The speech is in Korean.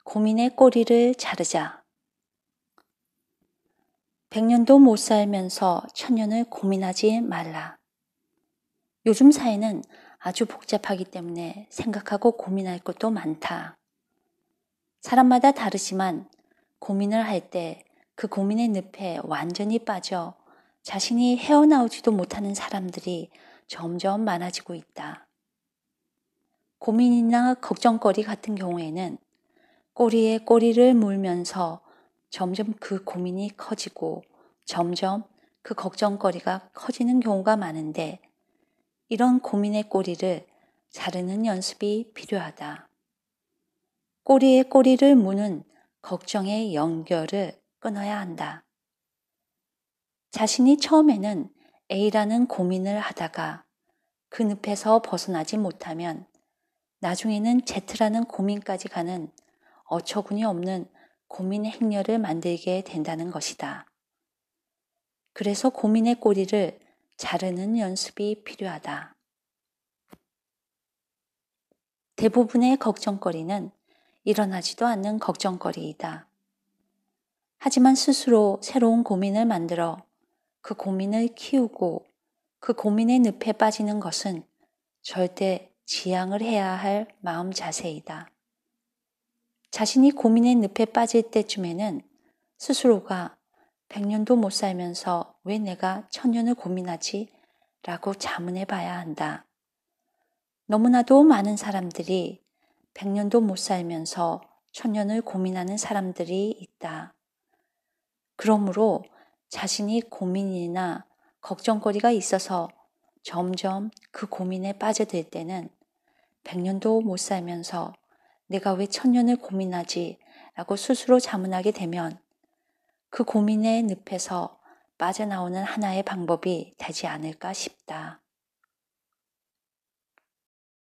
고민의 꼬리를 자르자. 100년도 못 살면서 1000년을 고민하지 말라. 요즘 사회는 아주 복잡하기 때문에 생각하고 고민할 것도 많다. 사람마다 다르지만 고민을 할 때 그 고민의 늪에 완전히 빠져 자신이 헤어나오지도 못하는 사람들이 점점 많아지고 있다. 고민이나 걱정거리 같은 경우에는 꼬리에 꼬리를 물면서 점점 그 고민이 커지고 점점 그 걱정거리가 커지는 경우가 많은데 이런 고민의 꼬리를 자르는 연습이 필요하다. 꼬리에 꼬리를 무는 걱정의 연결을 끊어야 한다. 자신이 처음에는 A라는 고민을 하다가 그 늪에서 벗어나지 못하면 나중에는 Z라는 고민까지 가는 어처구니 없는 고민 행렬을 만들게 된다는 것이다. 그래서 고민의 꼬리를 자르는 연습이 필요하다. 대부분의 걱정거리는 일어나지도 않는 걱정거리이다. 하지만 스스로 새로운 고민을 만들어 그 고민을 키우고 그 고민의 늪에 빠지는 것은 절대 지양을 해야 할 마음 자세이다. 자신이 고민의 늪에 빠질 때쯤에는 스스로가 100년도 못 살면서 왜 내가 1000년을 고민하지? 라고 자문해 봐야 한다. 너무나도 많은 사람들이 100년도 못 살면서 1000년을 고민하는 사람들이 있다. 그러므로 자신이 고민이나 걱정거리가 있어서 점점 그 고민에 빠져들 때는 100년도 못 살면서 내가 왜 1000년을 고민하지? 라고 스스로 자문하게 되면 그 고민의 늪에서 빠져나오는 하나의 방법이 되지 않을까 싶다.